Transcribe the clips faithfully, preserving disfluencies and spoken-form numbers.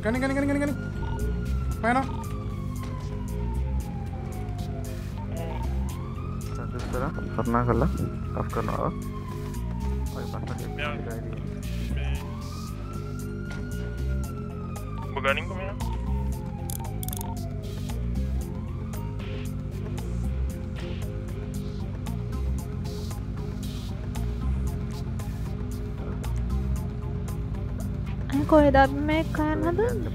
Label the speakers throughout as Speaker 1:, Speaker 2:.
Speaker 1: ගනි ගනි ගනි ගනි ගනි පයනවා
Speaker 2: සතුටුතර කරුණා කරලා කෆ් කරනවා ඔය පස්සට
Speaker 3: ඔබ ගනින්කෝ මෙයා
Speaker 4: කොහෙද මේ කයන් හදන්නේ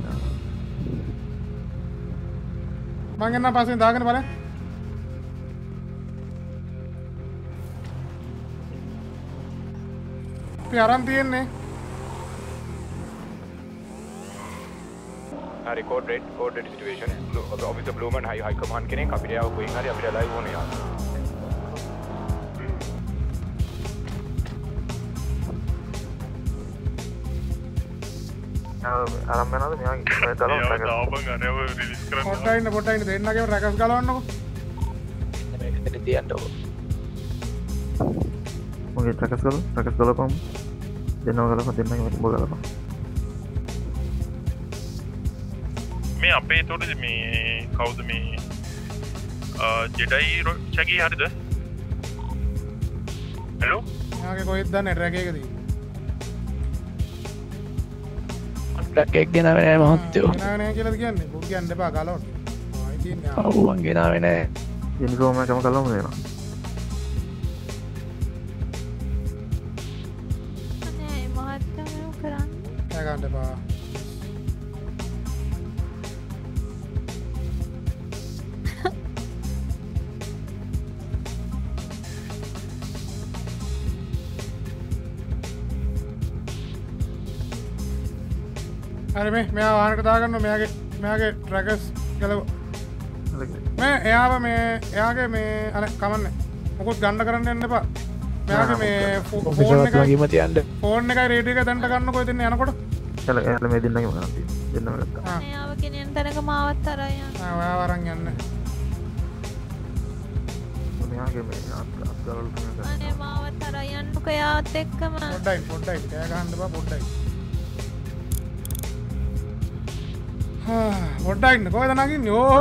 Speaker 1: මං එන්න පස්සෙන් දාගෙන බලන්න අපි අරන් තියෙන්නේ
Speaker 5: හරි code red code red situation officer blue man high high command කෙනෙක් අපිට ආව කොහෙන් හරි අපිට ලයිව් ඕනේ යා
Speaker 2: ආරම්භ වෙනවද මෙයාගේ දාලා
Speaker 3: දාපන් ගන්නේ ඔය රිලීස් කරන්න
Speaker 1: පොඩ්ඩයි ඉන්න පොඩ්ඩයි ඉන්න දෙන්නගේම රැකස් ගලවන්නකො
Speaker 2: මේකට තියන්න ඕන මොකද රැකස් ගල රැකස් ගලපම් දෙන්නව ගලපම් දෙන්නගේ මොකද ගලපම්
Speaker 3: මේ අපේ තොට මේ කවුද මේ ජෙඩයි චැකී හරිද හෙලෝ
Speaker 1: එයාගේ කොහෙද දන්නේ රැක එකදී
Speaker 6: ටැක් ගෙනාවේ නෑ මහත්තයෝ.
Speaker 1: ගෙනාවේ නෑ කියලාද කියන්නේ? බොක් කියන්න එපා ගලවන්න. ආයි තියන්නේ.
Speaker 6: ඔව් මං ගෙනාවේ නෑ.
Speaker 2: යුනිෆෝම් එකම කළාම දෙනවා.
Speaker 4: අනේ මහත්තයෝ කරන්නේ.
Speaker 1: කෑ ගන්න එපා. අර මේ මෙයා වාහනකට දාගන්න මෙයාගේ මෙයාගේ ට්‍රැකර්ස් ගලව මේ එයාව මේ එයාගේ මේ අර කමන්නේ මොකොත් ගන්න කරන්න යන්න එපා මෙයාගේ මේ ෆෝන් එක
Speaker 6: වගේම තියන්න
Speaker 1: ෆෝන් එකයි රේඩියෝ එක දැන්ට ගන්නකො එතන යනකොට
Speaker 2: එල එල මේ දෙන්නගේ මොනවද දෙන්නම ගත්තා
Speaker 4: එයාව ගෙනියන්න තැනක මාවත් අරන් යන්න
Speaker 1: ආ ඔයාව අරන් යන්න
Speaker 2: මෙයාගේ මේ අත්ගලවල තුනක්
Speaker 4: අනේ මාවත් අරන් යන්නකෝ එයාත් එක්කම
Speaker 1: පොඩ්ඩයි පොඩ්ඩයි කෑ ගහන්න එපා පොඩ්ඩයි පොඩ්ඩයි ඉන්න කොහෙද නගින්නේ ඕ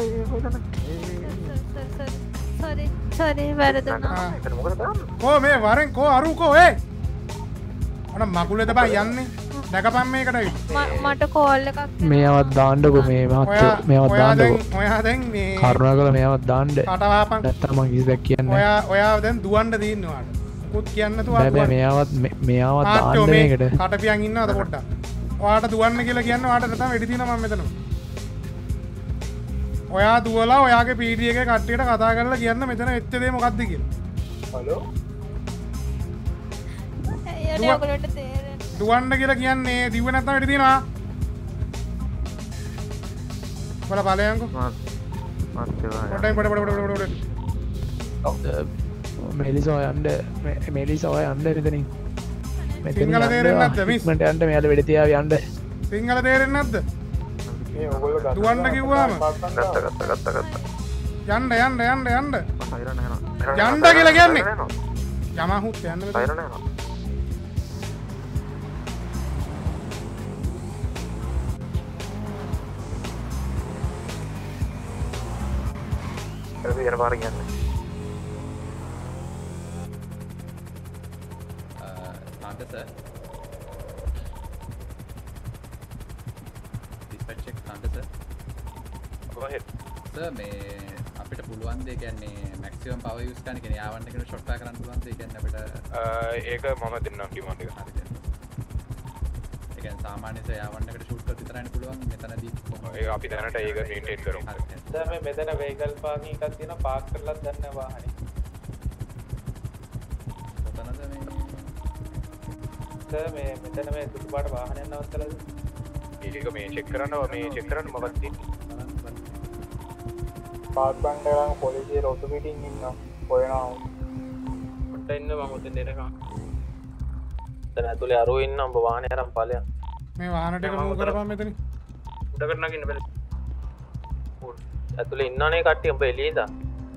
Speaker 4: සෝරි සෝරි වැරදුනා
Speaker 1: කෝ මේ වරෙන් කෝ අරු කෝ ඒ අන මකුලේද බා යන්නේ දැකපන් මේකට
Speaker 4: මට කෝල් එකක්
Speaker 6: මේවත් දාන්නකෝ මේ මහත්තයෝ මේවත් දාන්නකෝ
Speaker 1: ඔයා දැන් මේ
Speaker 6: කරුණාකරලා මේවත් දාන්න
Speaker 1: කටවාපන්
Speaker 6: නැත්තම් මං කිසිදෙයක් කියන්නේ
Speaker 1: ඔයා ඔයා දැන් දුවන්න දින්නේ ඔයාට මුකුත් කියන්න නැතුව
Speaker 6: බෑ බෑ මේවත් මේවත් දාන්න මේකට
Speaker 1: කටපියන් ඉන්නවද පොඩ්ඩක් ඔයාට දුවන්න කියලා කියන්න ඔයාට නැතම වෙඩි තියෙනවා මම මෙතන. ඔයා දුවලා ඔයාගේ පීඩී එකේ කට්ටියට කතා කරලා කියන්න මෙතන වෙච්ච දේ මොකක්ද කියලා.
Speaker 5: හලෝ.
Speaker 4: එයාට ඔයගොල්ලන්ට තේරෙන්නේ.
Speaker 1: දුවන්න කියලා කියන්නේ දිව්ව නැත්නම් වෙඩි තියෙනවා. බල බලයන්කෝ. පොඩ්ඩයි පොඩ පොඩ පොඩ පොඩ පොඩ.
Speaker 6: මෙලිසෝ යන්න මෙලිසෝ යන්න මෙතනින්.
Speaker 1: සිංහල තේරෙන්නේ නැද්ද මිස්?
Speaker 6: මට යන්න මෙයාට වෙඩි තියාව යන්න.
Speaker 1: සිංහල තේරෙන්නේ නැද්ද?
Speaker 5: මේ ඔයගොල්ලෝ
Speaker 1: දුවන්න කිව්වම
Speaker 2: ගත්ත ගත්ත ගත්ත ගත්ත
Speaker 1: යන්න යන්න යන්න යන්න
Speaker 2: හයිරන යනවා
Speaker 1: යන්න කියලා කියන්නේ යමහුත් යන්න මෙතන
Speaker 2: හයිරන යනවා ඒක යන පාර කියන්නේ
Speaker 7: Ananda sir dispatch check Ananda sir
Speaker 5: go ahead
Speaker 7: sir මේ අපිට පුළුවන් දෙ කියන්නේ maximum power use කරන්න කියන්නේ යාවන්න කියන shot fire කරන්න පුළුවන් දෙ කියන්නේ අපිට
Speaker 5: ඒක මම දෙන්නම් ඩිමාන්ඩ් එක
Speaker 7: හරිද ඒ කියන්නේ සාමාන්‍ය සර් යාවන්නකට shoot කරලා විතරයිනේ පුළුවන් මෙතනදී
Speaker 5: ඒක අපි දැනට ඒක මේන්ටේන් කරමු
Speaker 8: සර් මේ මෙතන vehicle parking එකක් තියෙනවා පාක් කරලා දැන්න වාහනේ
Speaker 7: කොතනද මේ
Speaker 8: සර් මේ මෙතන මේ සුදු පාට වාහනයක් නවත්තලාද
Speaker 5: ඒක මේ චෙක් කරනවා මේ චෙක් කරන්න මොකක්ද තියෙන්නේ
Speaker 8: පාක් බංගලන් පොලිසිය රොටු මීටින් ඉන්නවා හොයනවා පොඩ්ඩක් ඉන්න මම උදේ දෙනකම් දැන් ඇතුලේ අරෝ ඉන්න උඹ වාහනේ අරන් ඵලයක්
Speaker 1: මේ වාහනට එක මූව් කරපන් මෙතනින්
Speaker 8: උඩකට නගින්න බැලු ඇතුලේ ඉන්නවනේ කට්ටිය උඹ එළියේ ඉඳන්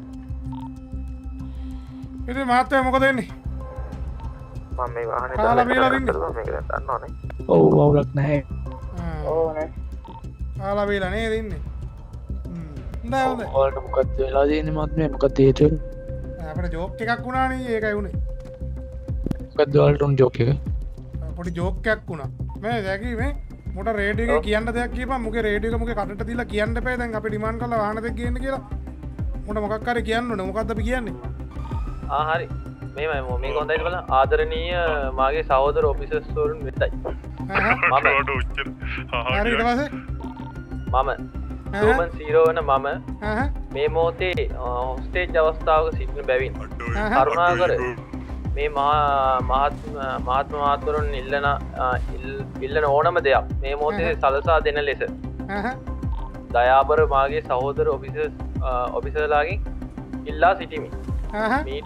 Speaker 1: ඉතින් මාත්‍යා මොකද වෙන්නේ
Speaker 2: මම මේ වාහනේ
Speaker 1: කාලා බීලා ඉන්නේ
Speaker 2: මේක දැන් දන්නවනේ
Speaker 6: ඔව් අවුලක් නැහැ
Speaker 1: ආ
Speaker 8: ඕනේ
Speaker 1: කාලා බීලා නේද ඉන්නේ හ්ම් හොඳයි හොඳයි
Speaker 6: ඔයාලට මොකක්ද වෙලා තියෙන්නේ මත්නේ මොකක්ද හේතුව
Speaker 1: අපිට ජෝක් එකක් වුණානේ ඒකයි උනේ
Speaker 6: මොකක්ද ඔයාලට උන් ජෝක් එක
Speaker 1: පොඩි ජෝක් එකක් වුණා මේ දැකි මේ මොට රේඩියෝ එකේ කියන්න දෙයක් කියපන් මුගේ රේඩියෝ එක මුගේ කටට දීලා කියන්න එපා දැන් අපි ඩිමාන්ඩ් කරලා වාහන දෙක ගේන්න කියලා මොට මොකක් හරි කියන්න ඕනේ මොකද්ද අපි කියන්නේ
Speaker 8: ආ හරි මේමයි මේක හොඳයි බලන්න ආදරණීය මාගේ සහෝදර ඔෆිසර්ස් වරුන් වෙතයි
Speaker 1: හා
Speaker 3: හරි ඊට පස්සේ
Speaker 8: මම ඩෝමන් සීරෝ වන මම
Speaker 1: හා
Speaker 8: මේ මොහොතේ හොස්ටේජ් අවස්ථාවක සිටින බැවින් කරුණාකර මේ මහත් මහත්ම මහත්වරුන් ඉල්ලන ඉල්ලන ඕනම දෙයක් මේ මොහොතේ සලසා දෙන ලෙස
Speaker 1: හා
Speaker 8: දයාබර මාගේ සහෝදර ඔෆිසර්ස් ඔෆිසර්ලාගෙන් ඉල්ලා සිටිමි
Speaker 1: හා
Speaker 8: මීට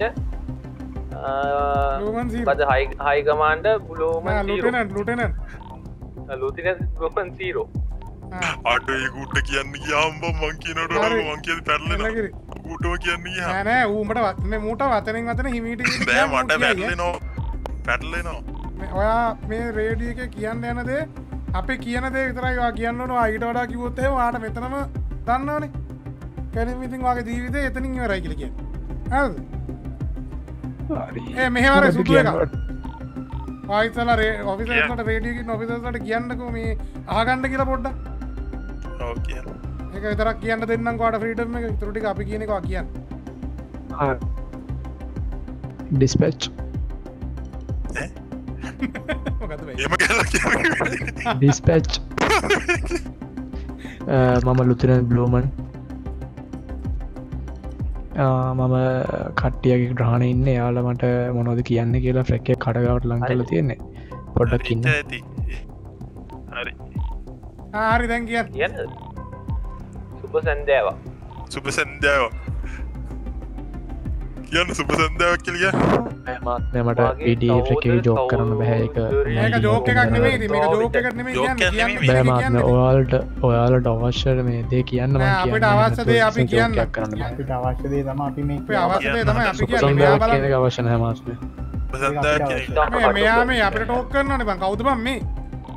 Speaker 1: ලූමන් සීරෝ
Speaker 8: බද high commander blue man zero
Speaker 1: lieutenant lieutenant
Speaker 8: lieutenant blue man zero
Speaker 3: අඩ ඒ ගුට්ට කියන්න ගියාම මං කියනට මං කියද පැටලෙනවා ගුටෝ කියන්න ගියා
Speaker 1: නෑ නෑ ඌ මට වත් මේ මූට වතනෙන් වතන හිමීට
Speaker 3: බෑ මට පැටලෙනවා පැටලෙනවා
Speaker 1: ඔයා මේ රේඩියෝ එකේ කියන්න යන දේ අපි කියන දේ විතරයි ඔයා කියන්න ඕන. ඔයා ඊට වඩා කිව්වොත් එහෙම ඔයාට මෙතනම දන්නවනේ. කෙලින් ඉතින් ඔයාගේ ජීවිතේ එතනින් ඉවරයි කියලා කියන්නේ. හරිද?
Speaker 6: හරි
Speaker 1: ඒ මෙහෙම අර සුදු එක. ආයිතලා ඔෆිසර්ස්ලට රේඩියෝ එකේ ඔෆිසර්ස්ලට කියන්නකෝ මේ අහගන්න කියලා පොඩ්ඩක්.
Speaker 3: ඔව් කියන්න.
Speaker 1: ඒක විතරක් කියන්න දෙන්නම් ඔයාට ෆ්‍රීඩම් එක. ඊටු ටික අපි කියන එක ඔයා කියන්න.
Speaker 6: ඩිස්පැච්
Speaker 1: මොකද මේ?
Speaker 3: එහෙම කියලා කියන්නේ.
Speaker 6: ඩිස්පැච් මම ලුතිනන්ට් බ්ලූමන් මම කට්ටියගේ ග්‍රහණ ඉන්න යාල මට මොනොද කියන්න කියලා ෆ්‍රැක්කේ කඩගවට ලං කල තියෙන්නේ පොඩ්ඩක් ඉන්න
Speaker 3: ඇති හරි
Speaker 1: හරි දැන් කියන්න.
Speaker 8: කියන්න සුබ සන්ධ්‍යාව
Speaker 3: සුබ සන්ධ්‍යාව කියන්න සුබ සන්ධ්‍යාවක් කියලා කියන්න.
Speaker 6: මාත්නය මට පීඩී ෆ්‍රැක්කේ ජෝක් කරන්න බැහැ එක
Speaker 1: මේක ජෝක් එකක් නෙමෙයි. මේක ජෝක් එකක් නෙමෙයි කියන්නේ. කියන්නේ
Speaker 6: බෑ මාත්න ඔයාලට ඔයාලට අවශ්‍ය මේ දේ කියන්න මම
Speaker 1: නෑ, අපිට අවශ්‍ය දේ අපි කියන්න.
Speaker 6: කරන්න බෑ
Speaker 9: අපිට අවශ්‍ය දේ තමයි අපි මේ
Speaker 1: අපේ අවශ්‍ය දේ තමයි අපි කියන්නේ. මෙයා
Speaker 6: සුබ
Speaker 1: බලන්න.
Speaker 6: අවශ්‍ය නැහැ මාත්න
Speaker 3: සුබ සන්ධ්‍යාවක් කියන්නේ.
Speaker 1: මේ මෙයා මේ අපිට ටෝක් කරනවානේ බං. කවුද බං මේ?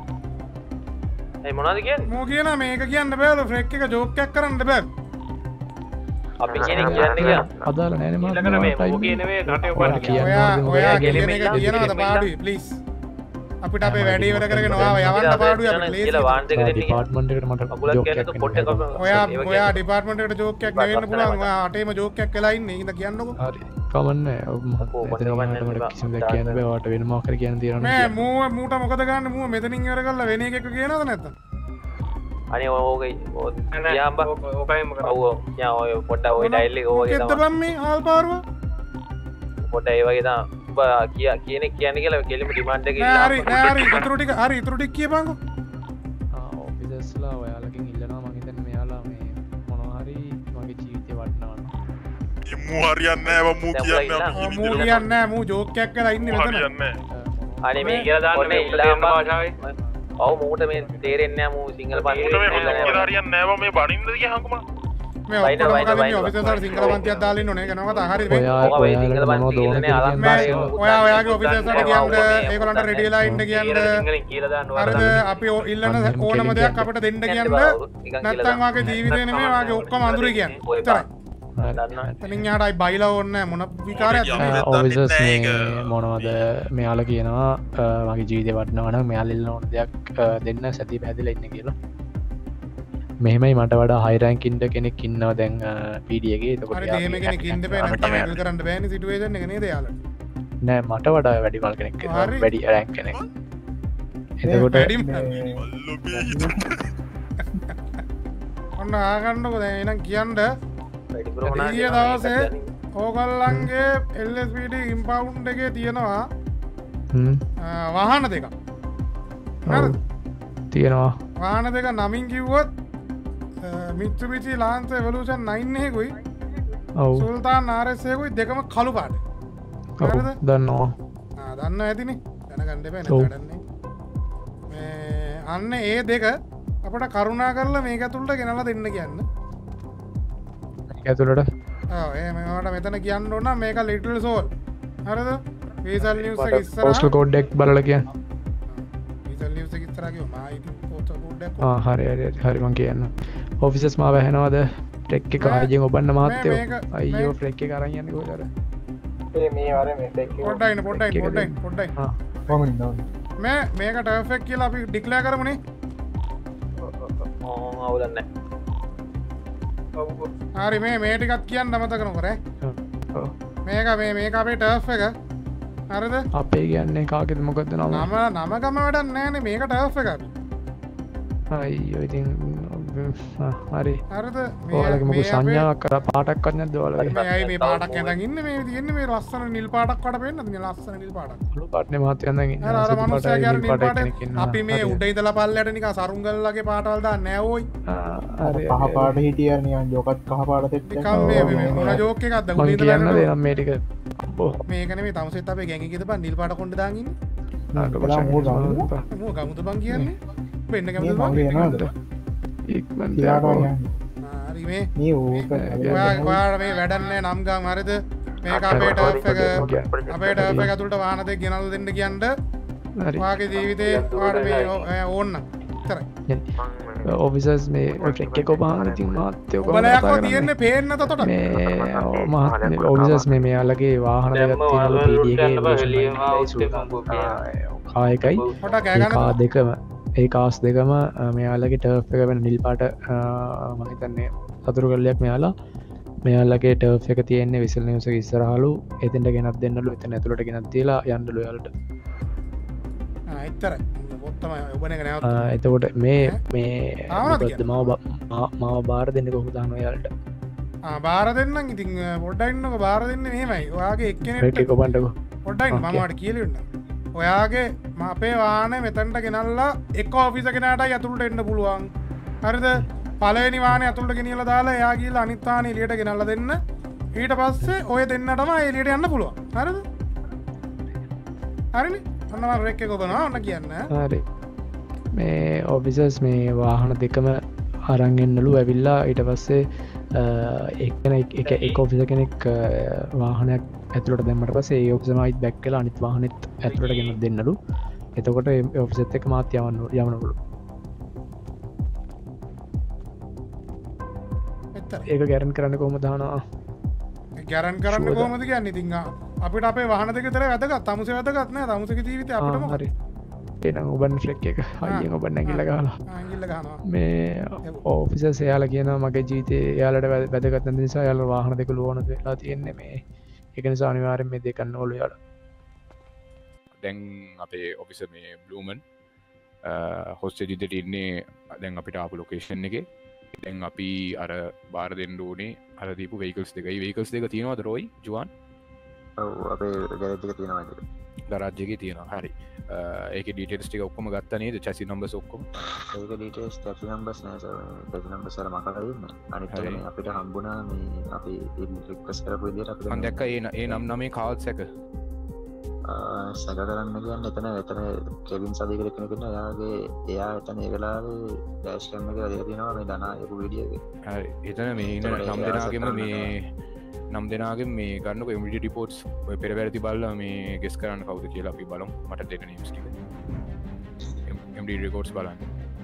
Speaker 8: ඒ මොනවද කියන්නේ
Speaker 1: මෝ කියනවා මේක කියන්න බෑලු ෆ්‍රෙක් එක ජෝක් එකක් කරන්න බෑ.
Speaker 8: අපි කියන එක කියන්නේ කියලා
Speaker 6: අදාළ නෑනේ මාත්න
Speaker 8: ඊළඟට මේ මොකෝ කියන මේ කටේ ඔයාලා
Speaker 6: කියන්න
Speaker 1: ඔයා
Speaker 6: ඕනේ මොකද
Speaker 1: ඔයා
Speaker 6: ගෙලිම
Speaker 1: කියන එක කියනවාද පාඩුයි ප්ලීස්. අපිට අපේ වැඩේ ඉවර කරගෙන ඔයාව යවන්න පාඩුයි අපිට ප්ලීස්.
Speaker 8: කියලා වාන් දෙක දෙන්න
Speaker 6: ඩිපාර්ට්මන්ට් එකට මට
Speaker 8: අකුලක්
Speaker 6: ජෝක්
Speaker 8: කියන්නේ
Speaker 6: එකක්
Speaker 8: පොට් එකක්
Speaker 1: ඔයා ඔයා ඩිපාර්ට්මන්ට් එකට ජෝක් එකක් නෙවෙන්න පුළුවන්. ඔයා අටේම ජෝක් එකක් වෙලා ඉන්නේ. ඉතින් කියන්නකෝ.
Speaker 6: හරි කමන්නේ මට කිසිම දෙයක් කියන්න බෑ ඔයාලට වෙන මොකක් හරි කියන්න තියෙනවා
Speaker 1: මේ මූ මූට මොකද ගන්න මූ මෙතනින් ඉවර කරලා වෙන එකක කියනවද නැත්තම්?
Speaker 8: අනේ ඕකයි යාම්බ ඕකයි මොකද ඔව් යා ඔය පොඩ්ඩක් ඔය ඩයල් එක ඔයගේ
Speaker 1: මොකෙද්ද
Speaker 8: තමයි
Speaker 1: බම් මේ ආල් පාරුව?
Speaker 8: පොඩ්ඩක් ඒ වගේ තමයි ඔබ කිය කියන කියන්නේ කියලා කෙලිම ඩිමාන්ඩ් එක
Speaker 1: නෑ හරි නෑ හරි ඉතුරු ටික හරි ඉතුරු ටික කියපන්කෝ.
Speaker 6: ඔෆිසර්ස්ලා ඔයාලකින් ඉල්ලනවා මම හිතන්නේ මෙයාලා මේ මොනවා හරි මගේ ජීවිතේ වටනවන්න
Speaker 3: මූ හරියන්නේ නැහැ මූ කියන්නේ අපි
Speaker 1: මූ කියන්නේ නෑ මූ ජෝක් එකක් කරලා ඉන්නේ මෙතන.
Speaker 3: හරියන්නේ නැහැ.
Speaker 8: අනේ මේ කියලා දාන්න මේ ඉල්ලම් භාෂාවේ ඔව් මූට මේ තේරෙන්නේ නැහැ මූ සිංහල
Speaker 3: මූට මේ
Speaker 8: පන්තියේ
Speaker 3: මොකද කියලා හරියන්නේ නැහැ මේ බණින්ද කියහන්කම.
Speaker 1: මේ ඔක්කොම මොකද මේ ඔෆිසර්ස්ලාට සිංහල පන්තියක් දාලා ඉන්න ඕනේ. ඒක නෝකත හරිද මේ?
Speaker 6: ඔයා
Speaker 8: ඔය
Speaker 6: ඔයාලට
Speaker 8: සිංහල
Speaker 6: මොනවද ඕන
Speaker 8: පන්තියේ
Speaker 6: කියලා
Speaker 8: අලංකාරය
Speaker 6: කියන්න.
Speaker 1: ඔයා ඔයාගේ ඔෆිසර්ස්ලාට කියන්න ඒගොල්ලන්ට රෙඩි වෙලා ඉන්න කියන්න.
Speaker 8: සිංහලෙන් කියලා දාන්න
Speaker 1: හරිද අපි ඔ- ඉල්ලන ඕනම දෙයක් අපිට දෙන්න කියන්න. නැත්තම් වාගේ ජීවිතේ නෙමෙයි වාගේ ඔක්කොම අඳුරේ කියන්නේ. විතරයි. එතනින් යාටයි බයිලා ඕනේ මොන විකාරයක්ද මේ?
Speaker 6: ඔෆිසර්ස් මේ මොනවද මෙයාලා කියනවා මගේ ජීවිතේ වටනවා නම් මෙයාලා ඉල්ලන ඕන දෙයක් දෙන්න සතිය පැහැදිලා ඉන්න කියලා. මෙහෙමයි මට වඩා හයි රෑන්ක් ඉන්න කෙනෙක් ඉන්නවා දැන් පීඩී එකේ. එතකොට
Speaker 1: හරිද එහෙම කෙනෙක් ඉන්න බෑ නැත්තම් හැන්ඩල් කරන්න බෑනේ සිටුේෂන් එක නේද යාළුවා?
Speaker 6: නෑ මට වඩා වැඩිමල් කෙනෙක් ඉන්නවා
Speaker 1: හරි.
Speaker 6: වැඩි රෑන්ක් කෙනෙක්. එතකොට
Speaker 1: වැඩිම
Speaker 3: අල්ලුපේ හිතුන.
Speaker 1: ඔන්න ආගන්නකො දැන් එහෙනම් කියන්න
Speaker 8: වැඩිපුර මොනවද
Speaker 1: ඊයේ දවසේ ඕගොල්ලන්ගේ L S P D impound එකේ තියෙනවා
Speaker 6: හ්ම්
Speaker 1: අ, වාහන දෙකක්. හරිද?
Speaker 6: තියෙනවා
Speaker 1: වාහන දෙක නමින් කිව්වොත් මිත්සුබිෂි ලාන්ස් එවලූෂන් නයින් එකකුයි
Speaker 6: ඔව්
Speaker 1: සුල්තාන් ආර් එස් එකකුයි දෙකම කළු පාට.
Speaker 6: ඔව්
Speaker 1: හරිද?
Speaker 6: දන්නවා
Speaker 1: ආ දන්න ඇතිනේ. දැනගන්න එපා
Speaker 6: ඔව්.
Speaker 1: නේද වැඩන්නේ. මේ අන්න ඒ දෙක අපිට කරුණා කරලා මේක ඇතුළට ගෙනලා දෙන්න කියන්න.
Speaker 6: ඒක ඇතුළට
Speaker 1: ඔව් එහෙම මට මෙතන කියන්න ඕන නම් මේක ලිටල් සෝල්. හරිද? වීසල් නිවුස් එක
Speaker 6: පෝස්ටල්
Speaker 1: ඉස්සරහා
Speaker 6: කෝඩ් එක බලලා කියන්න.
Speaker 1: වීසල් නිවුස් එක ඉස්සරහා ගියෝ මා ඉතින් පෝස්ටල් කෝඩ් පොඩ්ඩක්
Speaker 6: හරි හරි හරි මං කියන්න ඔෆිසස් මා වැහෙනවාද ටෙක් එක ආයජෙන් ඔබන්න මහත්තයෝ අයියෝ ෆ්ලෙක් එක අරන් යන්නේ කොහෙද
Speaker 8: මේ වර මේ
Speaker 1: පොඩ්ඩයි ඉන්න පොඩ්ඩයි පොඩ්ඩයි පොඩ්ඩයි
Speaker 9: කොහොමද ඉන්නවද
Speaker 1: මේ මේක ටර්ෆ් එක කියලා අපි ඩික්ලෙයාර් කරමුනේ
Speaker 8: ඕ අවුලක් නැහැ
Speaker 1: හරි මේ මේ ටිකත් කියන්න අමතක නොකර මේක මේ මේක අපේ ටර්ෆ් එක හරිද
Speaker 6: අපේ කියන්නේ කාගෙද මොකද්ද නම
Speaker 1: නම නම ගම වැඩක් නැහැනේ මේක ටර්ෆ් එක
Speaker 6: අයියෝ ඉතින් හරි
Speaker 1: හරිද
Speaker 6: ඔයාලගේ මොකද සංඥාවක් කර පාටක් වත් නැද්ද ඔයාලගේ
Speaker 1: මේ අය මේ පාටක් ඇඳන් ඉන්නේ මේ තියෙන්නේ මේ ලස්සන නිල් පාටක් වඩ පේන්නද මේ ලස්සන නිල් පාටක්
Speaker 6: බලු පාටනේ මහත්තයා ඇඳන් ඉන්නේ
Speaker 1: අර අර මනුස්සයා කියන්නේ නිල් පාටේ අපි මේ උඩ ඉඳලා පල්ලයට නිකන් සරුංගල්ලගේ පාටවල් දාන්නේ නෑ ඕයි
Speaker 6: හරි
Speaker 9: කහ පාට හිටියා නිකන් ජෝකත් කහ පාට සෙට් එක
Speaker 1: නිකන් මේ මේ මොන ජෝක් එකක්ද උඩ
Speaker 6: මං
Speaker 1: ඉඳලා
Speaker 6: කියන්න දෙනම් මේ ටික
Speaker 1: මේක නෙමෙයි තමසෙත් අපේ ගෑන් එකේ දාපන් නිල් පාට කොණ්ඩේ දාන් ඉන්නේ
Speaker 6: නාට කොච්චර
Speaker 1: මෝ ගමුද බං කියන්නේ වෙන්න
Speaker 9: මේ
Speaker 1: කැමතිද
Speaker 9: මගේ
Speaker 1: බං
Speaker 9: යනවාද
Speaker 6: ඉක්මන්
Speaker 9: තියාට
Speaker 6: දාපන්
Speaker 9: යන්නේ
Speaker 1: හරි මේ
Speaker 9: මේ ඕක
Speaker 1: ඔයා ඔයාලා මේ වැඩක් නෑ නම් ගම් හරිද මේක අපේ ටර්ෆ් එක අපේ ටර්ෆ් එක ඇතුළට වාහන දෙක ගෙනල්ලා දෙන්න කියන්න
Speaker 6: හරි
Speaker 1: ඔයාගේ ජීවිතේ ඔයාට මේ ඕන්න ඉතරයි
Speaker 6: ඔෆිසර්ස් මේ ෆ්ලෙක් එක ඔබහන් ඉතින් මහත්තයෝ කොහොමද
Speaker 1: ඔබලා යකෝ
Speaker 6: කතා
Speaker 1: තියෙන්නේ පේන්න තොට
Speaker 6: මේ මහත් ඔෆිසර්ස් මේ මෙයාලගේ වාහන දෙකක් තියෙනවා පීඩී එකේ කායකයි
Speaker 1: පොඩක්
Speaker 6: ඒ
Speaker 1: ගෑ
Speaker 6: කා
Speaker 1: ගන්න
Speaker 6: දෙකම ඒ කාස් දෙකම මෙයාලගේ ටර්ෆ් එක වෙන නිල් පාට මම හිතන්නේ සතුරු කල්ලයක් මෙයාලා මෙයාලගේ ටර්ෆ් එක තියෙන්නේ විසල් නිවුස් එක ඉස්සරහලු එතෙන්ට ගෙනත් දෙන්නලු එතන ඇතුළට ගෙනත් තියලා යන්නලු යාලට
Speaker 1: ආ ඉතරයි ඔත්තම ඔබන එක නැවත
Speaker 6: එතකොට මේ මේ
Speaker 1: ආවනද
Speaker 6: මොකද්ද මම මාව බාර දෙන්න කොහොමද දානවා යාලට
Speaker 1: ආ බාර දෙන්නම් ඉතින් පොඩ්ඩක් ඉන්නකෝ බාර දෙන්නේ මෙහෙමයි ඔයාගේ එක්කෙනෙක්ට
Speaker 6: ෆ්ලෙක් එක ඔබන්නකෝ
Speaker 1: පොඩ්ඩයි මම ඔයාලට කියලා ඉන්න ඔයාගේ අපේ වාහනේ මෙතනට ගෙනල්ලා එක ඔෆිස් එකේ නෑටයි ඇතුළට එන්න පුළුවන් හරිද පළවෙනි වාහනේ ඇතුළට ගෙනියලා දාලා එයා ගිහලා අනිත් වාහනේ එළියට ගෙනල්ලා දෙන්න ඊට පස්සේ ඔය දෙන්නටම එළියට යන්න පුළුවන් හරිද හරිනේ අන්න මම රෙක් එක ඔබනවා ඔන්න කියන්න
Speaker 6: හරි මේ ඔෆිසර්ස් මේ වාහන දෙකම අරන් එන්නලු ඇවිල්ලා ඊට පස්සේ එක්කෙන එක එක ඔෆිස කෙනෙක් වාහනයක් ඇතුළට දැම්මට පස්සේ ඒ ඔෆිසමයිත් බැක් වෙලා අනිත් වාහනෙත් ඇතුළට ගෙන දෙන්නලු එතකොට ඒ ඔෆිසෙත් එක්ක මාත් යවන්න යවනවලු ඒක ගැරන් කරන්න කොහොමද දානවා
Speaker 1: ගැරන් කරන්න කොහොමද කියන්නේ ඉතින් අපිට අපේ වාහන දෙක විතර වැදගත් තමුසේ වැදගත් නෑ තමුසේගේ ජීවිතේ අපිට මොකද
Speaker 6: හරි එහෙනම් ඔබන් ෆ්ලෙක් එක අයියෙන් ඔබ නැගිල්ල ගහලා
Speaker 1: ආංගිල්ල ගහනවා
Speaker 6: මේ ඔෆිසර්ස් එයාලා කියනවා මගේ ජීවිතේ එයාලට වැදගත් නැති නිසා එයාලා වාහන දෙක ලෝන වෙලා තියෙන්නේ මේ ඒක නිසා අනිවාර්යෙන් මේ දෙක ගන්න ඕලු එයාලා
Speaker 5: දැන් අපේ ඔෆිසර් මේ බ්ලූමන් හොස්ටේජ් ඉදිරියට ඉන්නේ දැන් අපිට ආපු ලොකේෂන් එකේ දැන් අපි අර බාර දෙන්න ඕනේ අර දීපු වෙහිකල්ස් දෙකයි වෙහිකල්ස් දෙක තියෙනවද රොයි ජුවන්
Speaker 2: ඔව් අපේ ගෑරේජ් එක තියෙනවා ඒක
Speaker 5: ගරාජ් එකේ තියෙනවා හරි ඒක ඩීටේල්ස් ටික ඔක්කොම ගත්තා නේද චැසි නම්බර්ස් ඔක්කොම
Speaker 2: ඒක ඩීටේල්ස් ටැක්සි නම්බර්ස් නෑ සර් ටැක්සි නම්බර්ස් වල මකලා දෙන්න අනිත් එක මේ අපිට හම්බුණා මේ අපි රික්වෙස්ට් කරපු විදිහට අපිට
Speaker 5: මම දැක්කා ඒ ඒ නම් නමේ කාල්ස් එක
Speaker 2: සැක කරන්න කියන්නේ එතන එතන කෙවින් සදීකර කෙනෙක් ඉන්නවා එයාගේ එයා එතන ඒ වෙලාවේ ඩෑෂ් කැම් එක වැඩිලා තියෙනවා මේ දනා යපු වීඩියෝ එක
Speaker 5: හරි එතන මේ ඉන්න නම් දෙනාගෙම මේ නම් දෙනාගේ මේ ගන්නක එමිඩි රිපෝට්ස් පෙර වැරදි බලලා මේ ගෙස් කරන්න කවුද කියලා අපි බලමු මට දෙන්න නේම්ස් ටික එම්ඩි රෙකෝඩ්ස් බලන්න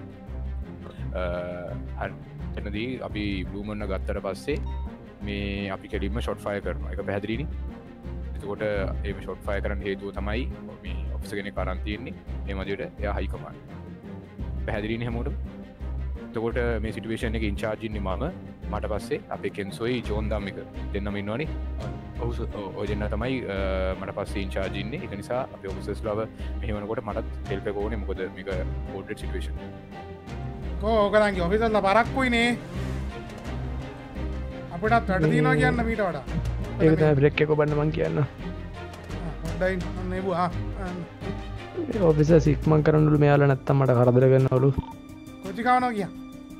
Speaker 5: හරි එතනදී අපි බ්ලූමන් ගත්තට පස්සේ මේ අපි කෙලින්ම ෂොට් ෆයර් කරනවා ඒක පැහැදිලිනේ එතකොට ඒ ෂොට් ෆයර් කරන්න හේතුව තමයි මේ ඔෆිස් කෙනෙක් අරන් තියෙන්නේ මේ මදියට එයා හයි කමාන්ඩ් පැහැදිලිනේ හැමෝටම එතකොට මේ සිටුවේෂන් එකේ ඉන්චාර්ජ් ඉන්නේ මම මට පස්සේ අපේ කෙන්සොයි ජෝන් දම් එක දෙන්නම ඉන්නවනේ ඔව් ඔය දෙන්න තමයි මට පස්සේ ඉන්චාර්ජ් ඉන්නේ ඒක නිසා අපේ ඔෆිසර්ස් ලව මෙහෙමනකොට මටත් හෙල්ප් එක ඕනේ මොකද මේක ඕඩර් සිටුවේෂන්
Speaker 1: කෝ ඔයගලන්ගේ ඔෆිසර්ලා පරක්කුයිනේ අපිටත් වැඩ තියෙනවා කියන්න මීට වඩා
Speaker 6: ඒක තමයි බ්‍රේක් එක ඔබන්න මං කියන්න
Speaker 1: හොඳයි අන්න එබු ආ
Speaker 6: ඔෆිසර්ස් ඉක්මන් කරන්නලු මෙයාලා නැත්තම් මට කරදර කරනවලු
Speaker 1: කොච්චි කවනවා කියා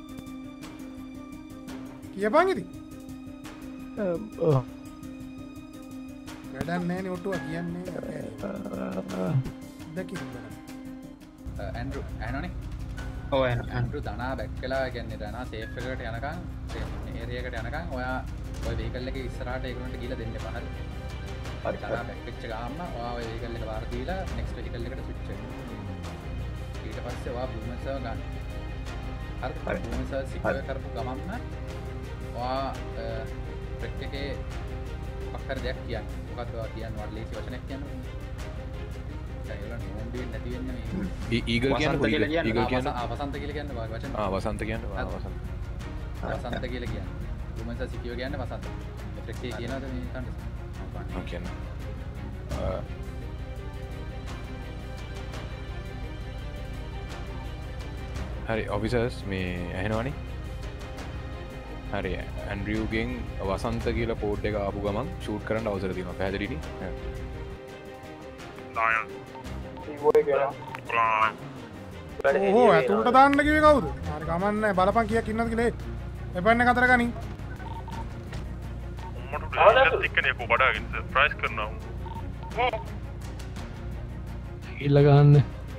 Speaker 1: කියපන් ඉතින් වැඩක් නෑනේ ඔට්ටුවා කියන්නේ දෙකින්
Speaker 7: ඇන්ඩ්‍රු ඇනෝනේ ඔව් ඇන්ඩ්‍රු දනා බැක් කළා කියන්නේ දනා සේෆ් එකකට යනකම් ඒරියකට යනකම් ඔයා ඔය වෙහිකල් එකේ ඉස්සරහට ඒගොල්ලන්ට ගිහලා දෙන්න එපා හරි හරි දනා බැක් වෙච්ච ගාම ඔයා ඔය වෙහිකල් එක වාර දීලා නෙක්ස්ට් වෙහිකල් එකට ස්විච් වෙන්න ඊට පස්සේ ඔයා බ්ලූමන්ස් එක ගන්න හරි බූමන් සර් සිකර් කරපු ගමන්ම ඔයා ස්ට්‍රික්ස් එකේ පක්කර දෙයක් කියන්නේ මොකක්ද ඔයා කියන්නේ වල ලේසි වචනයක් කියන්නේ ඒගොල්ලන් ඕන් දෙන්නේ නැති වෙන්නේ මේ
Speaker 5: ඊගල් කියන්නේ ඊගල් කියන්නේ
Speaker 7: වසන්ත කියලා කියන්නේ වාගේ වචන
Speaker 5: ආ වසන්ත කියන්නේ වා වසන්ත
Speaker 7: වසන්ත කියලා කියන්නේ බූමන් සර් සිකර් කියන්නේ වසන්ත ස්ට්‍රික්ස් එකේ කියනවාද මේ කන්ද
Speaker 5: ඔව් කියනවා හරි ඔෆිසර්ස් මේ ඇහෙනවනේ හරි ඇන්ඩ්‍රියුගෙන් වසන්ත කියලා කෝඩ් එක ආපු ගමන් ෂූට් කරන්න අවසර තියෙනවා පැහැදිලිනේ
Speaker 1: ඕ ඇතුළට දාන්න කිව්වේ කවුද හරි කමන්නේ නැහැ බලපන් කීයක් ඉන්නවද කියලා එපන්න කතර ගනින්
Speaker 3: මට ටිකනේ කො බඩාගෙන ප්‍රයිස් කරනවා
Speaker 6: ඉල්ල ගන්න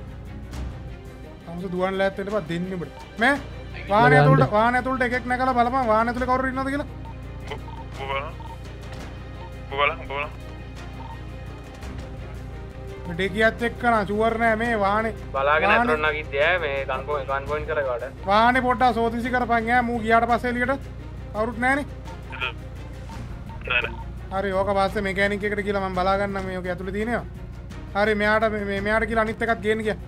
Speaker 1: අමුස දුවන් ලෑත් වෙන්න බා දෙන්නේ බඩ මේ වාහනේ ඇතුළට වාහනේ ඇතුළට එකෙක් නැකලා බලපන් වාහනේ ඇතුළේ කවුරු ඉන්නවද කියලා
Speaker 3: බෝලා බෝලා බෝලා
Speaker 1: ඩෙකියත් එක්ක නා ෂුවර් නෑ මේ වාහනේ
Speaker 8: බලාගෙන ඇතුළට නගිද්ද ඈ මේ ගන් පොයින්ට් ගන් පොයින්ට් කරගාඩ
Speaker 1: වාහනේ පොඩ්ඩක් සෝදිසි කරපන් ඈ මූ ගියාට පස්සේ එළියට කවුරුත් නෑනේ හරි ඕක පස්සේ මෙකැනික් එකට කියලා මම බලා ගන්නම් මේ ඔක ඇතුළේ තියෙනවා හරි මෙයාට මේ මෙයාට කියලා අනිත් එකත් ගේන්න ගියා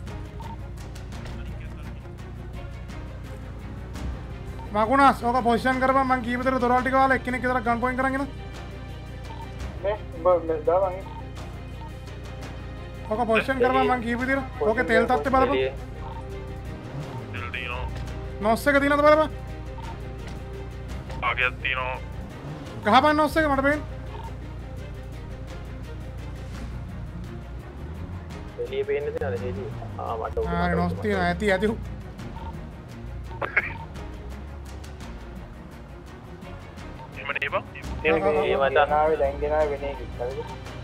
Speaker 1: මකුණස් ඕක පොසිෂන් කරපන් මං කීප විතර දොරවල් ටික වල එක්කෙනෙක් විතර ගන් පොයින්ට් කරන් එන
Speaker 9: මේ උඹ දාවන්
Speaker 1: ඕක පොසිෂන් කරපන් මං කීප විතර ඕකේ තෙල් තත්ත්වය බලපන්
Speaker 3: තෙල් දිනෝ
Speaker 1: නොස් එක දිනනද බලපන්
Speaker 3: ආගයක් දිනෝ
Speaker 1: ගහපන් නොස් එක මට පේන්නේ
Speaker 8: එළිය පේන්නේ නැද්ද එළිය ආ මට උඩ
Speaker 1: ආ නොස් තියෙනවා ඇති ඇති
Speaker 3: එමනේ බා
Speaker 8: මේ මට
Speaker 9: ආවේ දැන් ගෙනාවේ වෙන එකක් හරිද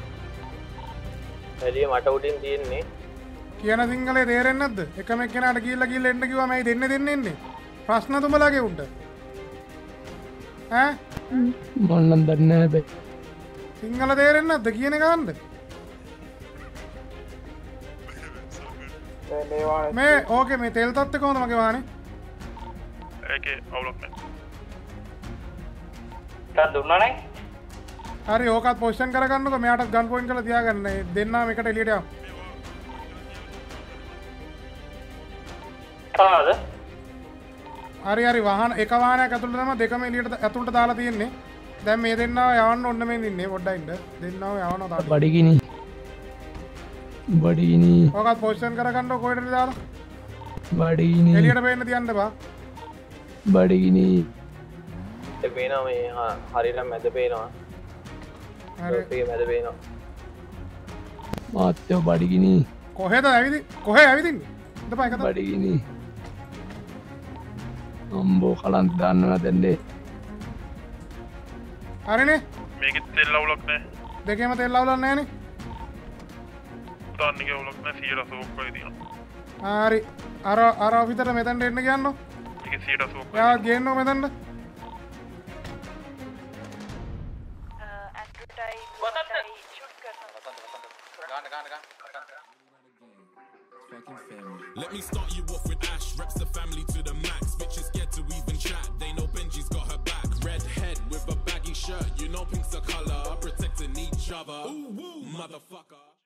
Speaker 8: එළිය මට උඩින් තියෙන්නේ
Speaker 1: කියන සිංහලේ තේරෙන්නේ නැද්ද එකම එක්කෙනාට ගිහිල්ලා ගිහිල්ලා එන්න කිව්වා මම දෙන්නේ දෙන්නේ එන්නේ ප්‍රශ්න තුඹලාගේ උන්ට ඈ
Speaker 6: මම නම් දන්නේ නැහැ බෑ
Speaker 1: සිංහල තේරෙන්නේ නැද්ද කියන එක අහන්න
Speaker 9: මේ වාහනේ
Speaker 1: මේ ඕකේ මේ තෙල් තත්ත්වය කොහොමද මගේ වාහනේ
Speaker 3: ඒකේ අවුලක් නැහැ
Speaker 8: තාත් දුන්නා නේ
Speaker 1: හරි ඕකත් පොසිෂන් කරගන්නකො මෙයාට ගන් පොයින්ට් කරලා තියාගන්න දෙන්නාම එකට එළියට යමු
Speaker 8: කාද
Speaker 1: හරි හරි වාහන එක වාහනයක් ඇතුළට තමයි දෙකම එළියට ඇතුළට දාලා තියෙන්නේ දැන් මේ දෙන්නාව යවන්න ඕන්න මේ ඉන්නේ පොඩ්ඩක් ඉන්න දෙන්නාව යවනවා තාම
Speaker 6: බඩගිනි බඩගිනි
Speaker 1: ඕකත් පොසිෂන් කරගන්නකො කොහෙටද දාලා
Speaker 6: බඩගිනි
Speaker 1: එළියට පේන්න තියන්න බා
Speaker 6: බඩගිනි
Speaker 8: ඒ පේනවා මේ හරියට මැද පේනවා
Speaker 1: හරි
Speaker 8: ඒ මැද පේනවා
Speaker 6: මාත්‍යෝ බඩගිනි
Speaker 1: කොහෙද ඇවිදි කොහෙ ඇවිදින්නේ ඉඳපන් එක තමයි
Speaker 6: බඩගිනි අම්බෝ කලන්ත දාන්නවා දැන්නේ
Speaker 1: හරිනේ
Speaker 3: මේකෙත් තෙල් අවුලක් නැහැ
Speaker 1: දෙකේම තෙල් අවුලක් නැහනේ
Speaker 3: දාන්නගේ අවුලක් නැහැ සියයට අසූවක් වගේ තියෙනවා
Speaker 1: හරි අර අර විතර මෙතනට එන්න කියන්නෝ
Speaker 3: ඒකේ සියයට අසූවක්
Speaker 1: යා ගේන්නෝ මෙතනට
Speaker 10: Let me start you off with Ash, reps the family to the max. Bitches scared to even chat, they know Benji's got her back. Red head with a baggy shirt, you know pink's the color, protecting each other. Ooh, woo, motherfucker.